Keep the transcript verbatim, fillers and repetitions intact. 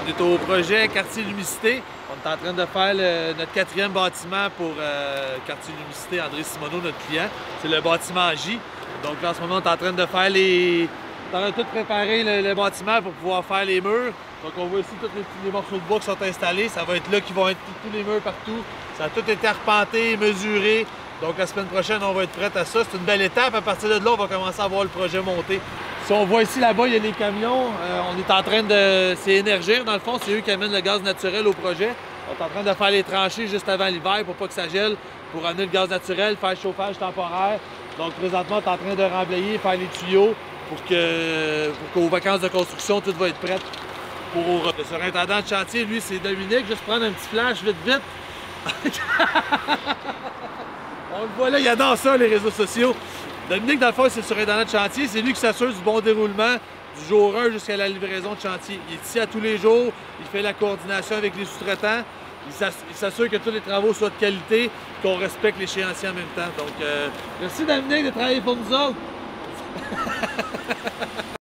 On est au projet Quartier Lumicité. On est en train de faire le, notre quatrième bâtiment pour euh, Quartier Lumicité, André Simoneau, notre client. C'est le bâtiment J. Donc là, en ce moment, on est en train de faire les... On est en train de tout préparer le, le bâtiment pour pouvoir faire les murs. Donc on voit ici tous les, les morceaux de bois qui sont installés. Ça va être là qui vont être tous les murs partout. Ça a tout été arpenté, mesuré. Donc la semaine prochaine, on va être prêt à ça. C'est une belle étape. À partir de là, on va commencer à voir le projet monter. Si on voit ici, là-bas, il y a les camions. Euh, on est en train de... C'est Énergir, dans le fond. C'est eux qui amènent le gaz naturel au projet. On est en train de faire les tranchées juste avant l'hiver pour pas que ça gèle, pour amener le gaz naturel, faire le chauffage temporaire. Donc présentement, on est en train de remblayer, faire les tuyaux pour que pour qu'aux vacances de construction, tout va être prêt. Pour le surintendant de chantier, lui, c'est Dominique. Juste prendre un petit flash vite, vite. On le voit là, il adore ça, les réseaux sociaux. Dominique, dans le fond, c'est le surintendant de chantier. C'est lui qui s'assure du bon déroulement du jour un jusqu'à la livraison de chantier. Il est ici à tous les jours. Il fait la coordination avec les sous-traitants. Il s'assure que tous les travaux soient de qualité, qu'on respecte l'échéancier en même temps. Donc, euh, merci Dominique de travailler pour nous autres.